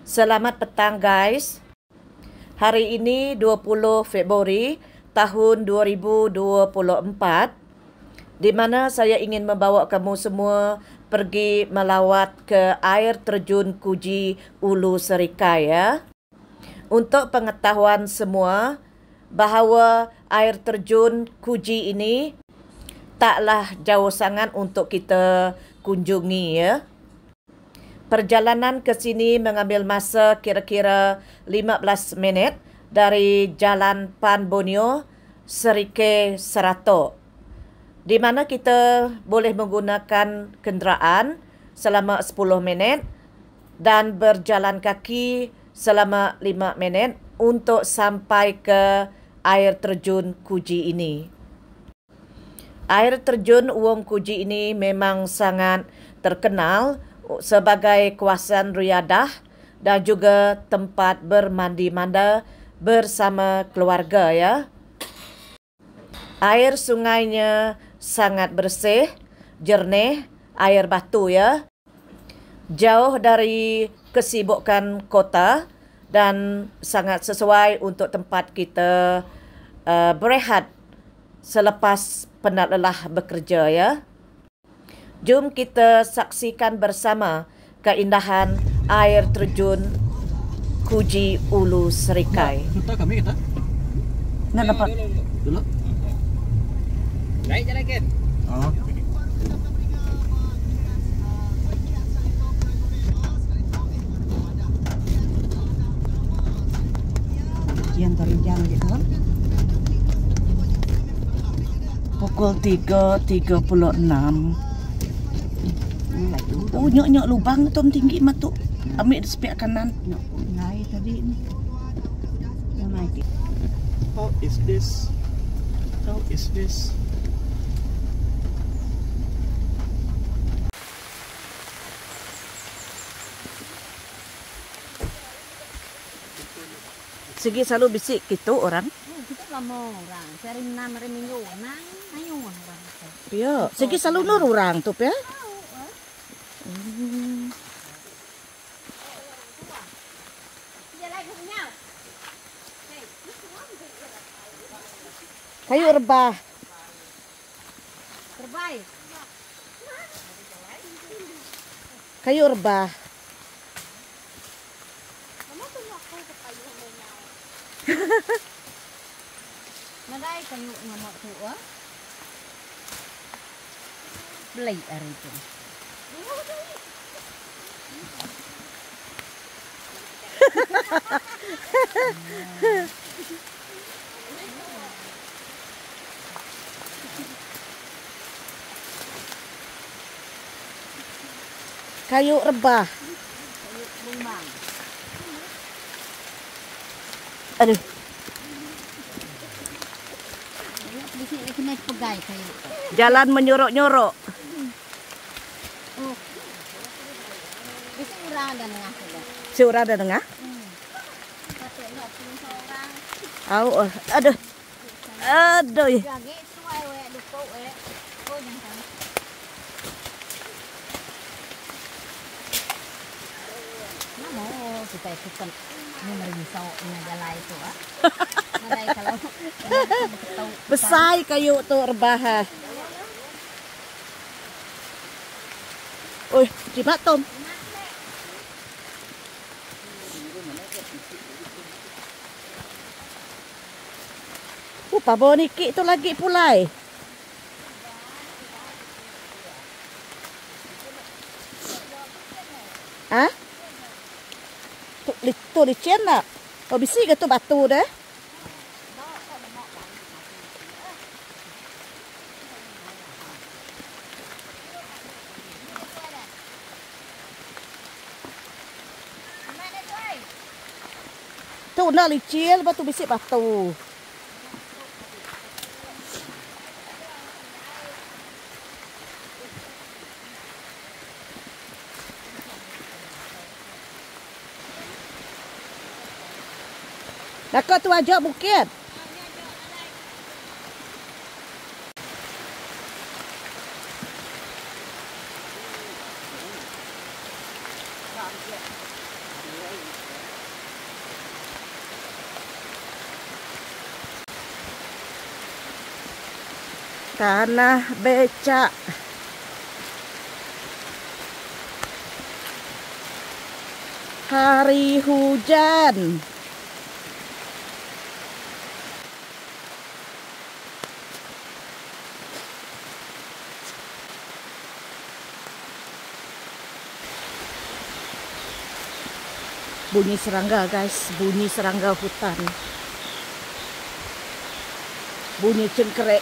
Selamat petang guys. Hari ini 20 Februari tahun 2024, di mana saya ingin membawa kamu semua pergi melawat ke air terjun Kuji Ulu Serikai ya. Untuk pengetahuan semua bahawa air terjun Kuji ini taklah jauh sangat untuk kita kunjungi ya. Perjalanan ke sini mengambil masa kira-kira 15 minit dari Jalan Pan Borneo, Serike Seratok, di mana kita boleh menggunakan kenderaan selama 10 minit dan berjalan kaki selama 5 minit untuk sampai ke air terjun Kuji ini. Air terjun Wong Kuji ini memang sangat terkenal sebagai kawasan riadah dan juga tempat bermandi-manda bersama keluarga ya. Air sungainya sangat bersih, jernih, air batu ya. Jauh dari kesibukan kota dan sangat sesuai untuk tempat kita berehat selepas penat lelah bekerja ya. Jom kita saksikan bersama keindahan air terjun Kuji Ulu Serikai. Kita kami kita. Nak dapat Dulu. Naik jalan kan? Oh. ujian terjang gitu kan. Pukul 3.36. Oh, nyok-nyok lubang tu tinggi matu. Ambil di sepiak kanan. Naik tadi ni. Yang naik. How is this? How is this? Segi selalu bisik gitu orang. Kita lama orang. Sering nama minggu nang ayo orang. Ya, segi selalu nur orang tu ya. Kayu rebah. Terbaik. Kayu rebah. Nadai kayu ngamuk tu beli hari itu. Kayu rebah. Kayu lumbang. Aduh. Di sini kena pegai kayu. Jalan menyorok-nyorok. Oh. Di sini orang ada tengah sudah. Si orang ada tengah? Tapi nak pun seorang. Aduh. Aduh. Jagi tuai we duko we. Oh jangan. Namo kita ikutkan nomor risau ini jalan itu Nadai kalau Besar kayu tu rebah. Oi, jimat tom. Pabon iki tu lagi pulai. Ah? Tu licin nak. Kau bisi ke tu batu dah? Tu nak licin, lepas tu bisi batu. Nak tu ajak bukit. Tanah becak. Hari hujan. Bunyi serangga, guys, bunyi serangga hutan. Bunyi cengkerek.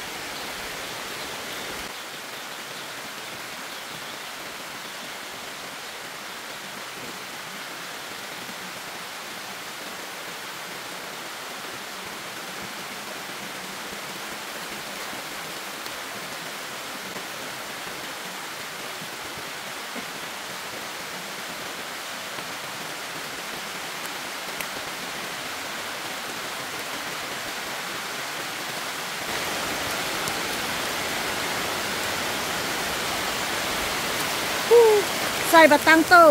Sai batang tu.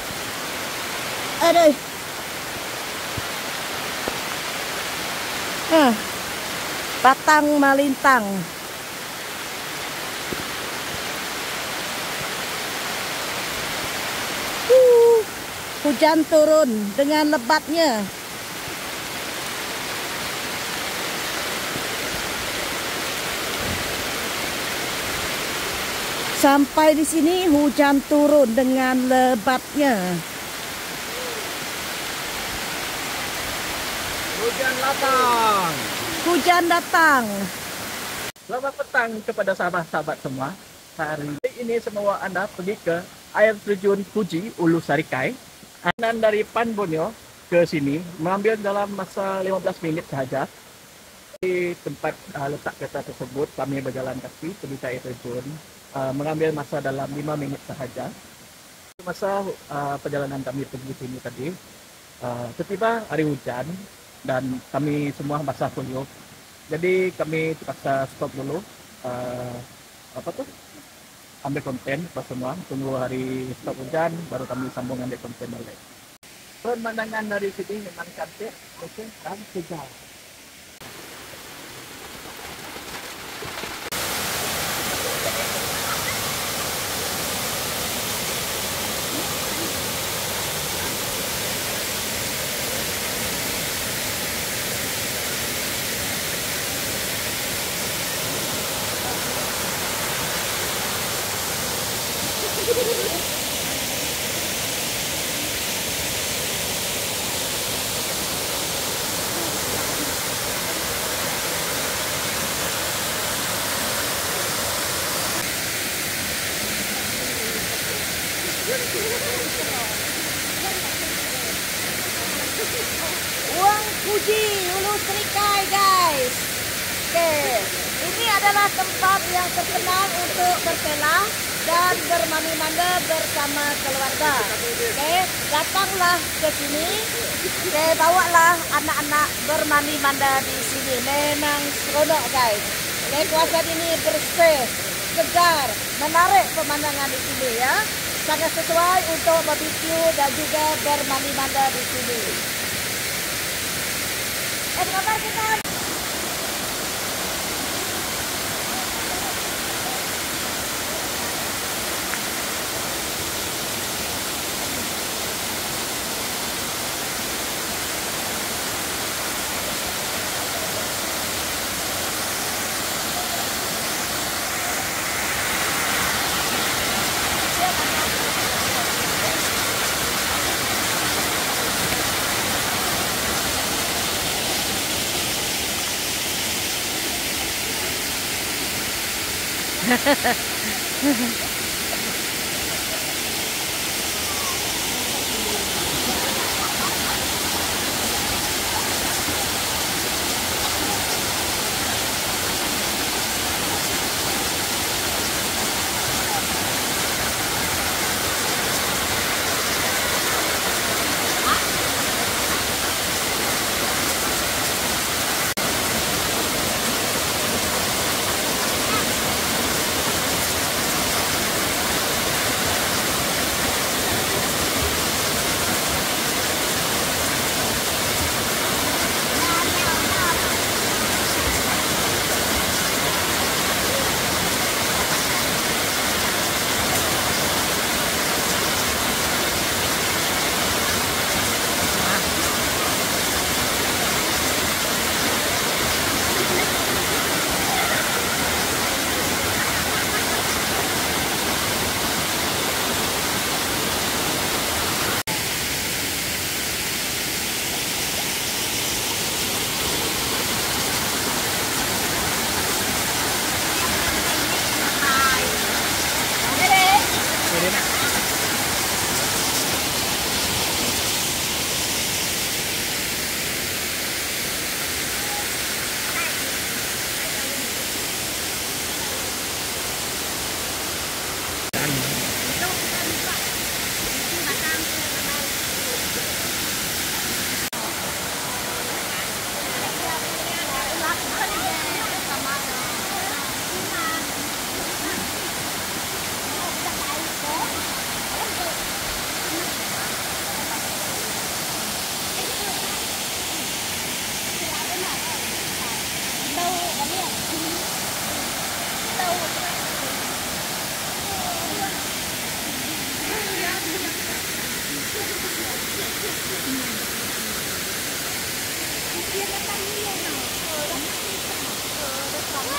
Aduh. Batang malintang. Hujan turun dengan lebatnya. Sampai di sini hujan turun dengan lebatnya. Hujan datang. Hujan datang. Selamat petang kepada sahabat-sahabat semua. Hari ini semua Anda pergi ke air terjun Fuji Ulu Sarikai. Perjalanan dari Pan Borneo ke sini mengambil dalam masa 15 minit sahaja. Di tempat letak kereta tersebut kami berjalan kaki pergi ke air terjun. Mengambil masa dalam 5 minit sahaja. Masa perjalanan kami pergi sini tadi, tiba-tiba hari hujan dan kami semua basah kuyup. Jadi kami terpaksa stop dulu, ambil konten pas semua. Tunggu hari stop hujan, baru kami sambung ambil konten balik. Pemandangan dari sini memang cantik, dan segar. Uang Fuji Ulu Sarikai, guys. Oke, ini adalah tempat yang terkenal untuk berkelah dan bermandi-mandi bersama keluarga. Oke, datanglah ke sini. Oke, bawalah anak-anak bermandi-mandi di sini. Memang seronok, guys. Oke, kawasan ini bersih, segar, menarik pemandangan di sini ya. Sangat sesuai untuk barbecue dan juga bermandi-mandi di sini. Apa kabar kita?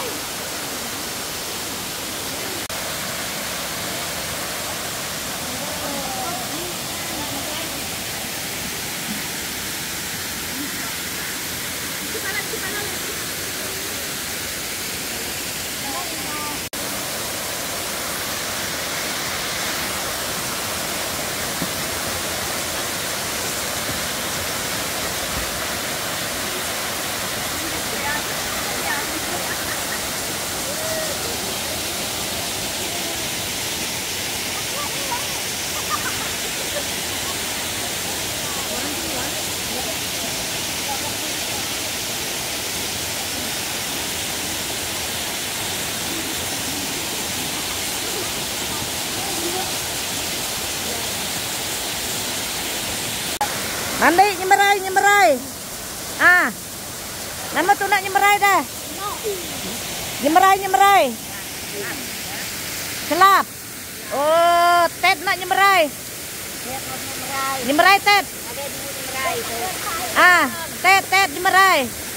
Mandi nyemerai. Ah. Nama tu nak nyemerai dah. Nyemerai. Kelap. Oh, Ted nak nyemerai. Nyemerai Ted. Ah, Ted nyemerai.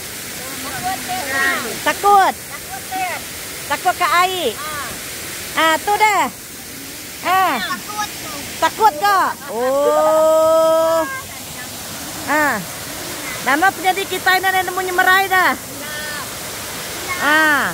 Takut. Takut ke air. Ah, tu dah. Ah. Takut ke? Oh. Ah. Nama penyelidik kita ini ada nemu nyemerai dah. Ah.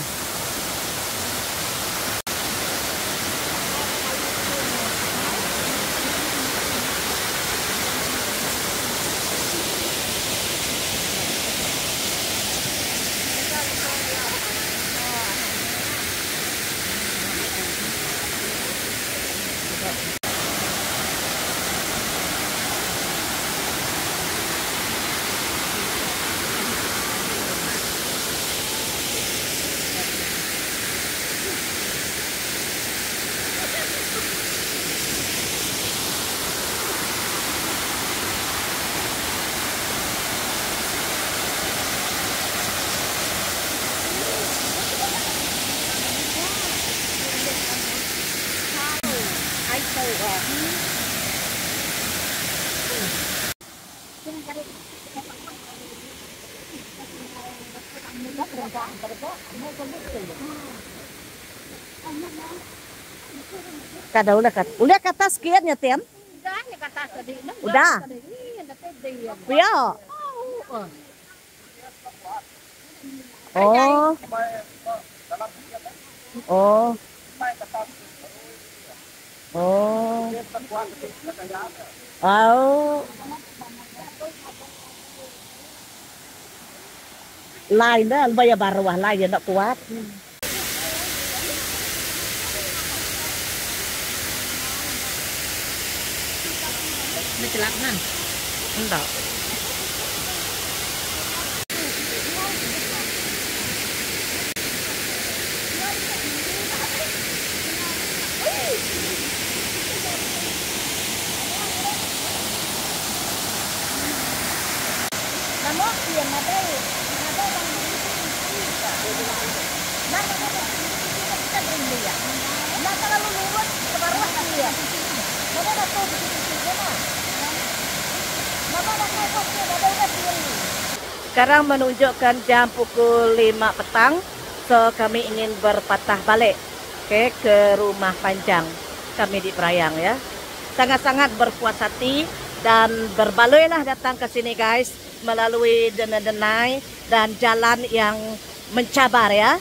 Kada udah kata sekian ya Tian? Udah. Iya. Oh. Oh. Oh. Oh. Lain dah, bayar barwah lain tak kuat. Celak nan. Enggak. Sekarang menunjukkan jam pukul 5 petang. So kami ingin berpatah balik ke rumah panjang kami di Prayang ya. Sangat-sangat berpuas hati dan berbaloi lah datang ke sini guys, melalui denai-denai dan jalan yang mencabar ya.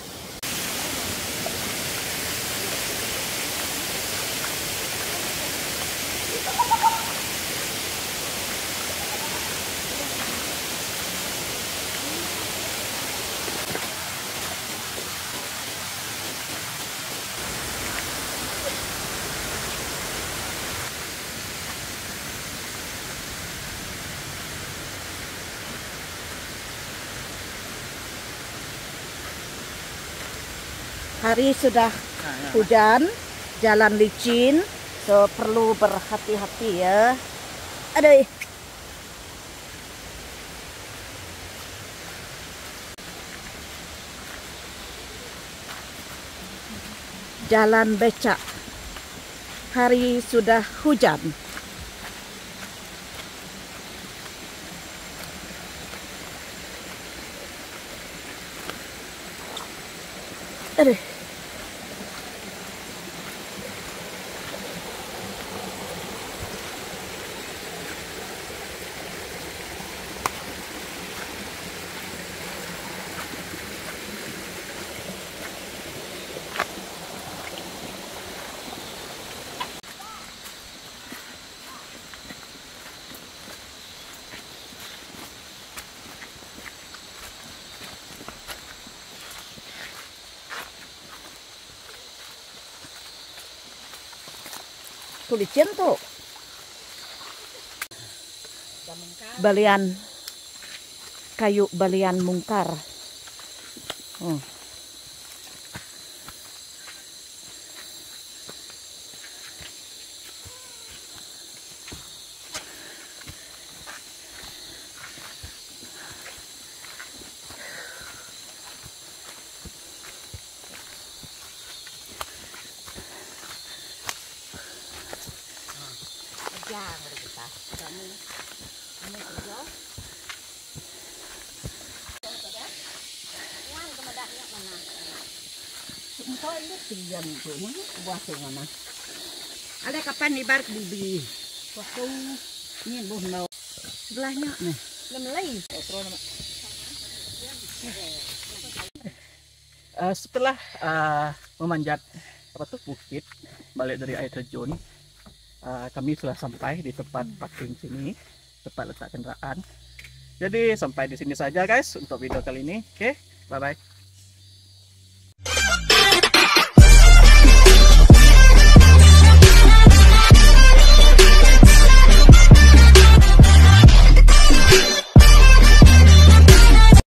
Hari sudah hujan, jalan licin, so perlu berhati-hati ya. Aduh. Jalan becak. Hari sudah hujan. Aduh. Kulicin tuh. Balian kayu balian mungkar. Oh. Ada kapan ibarat bibi? Waktu ini buhno sebelahnya nih. Lemelai. Setelah memanjat bukit balik dari air terjun, kami sudah sampai di tempat parking sini, tempat letak kendaraan. Jadi sampai di sini saja guys untuk video kali ini. Oke, bye bye.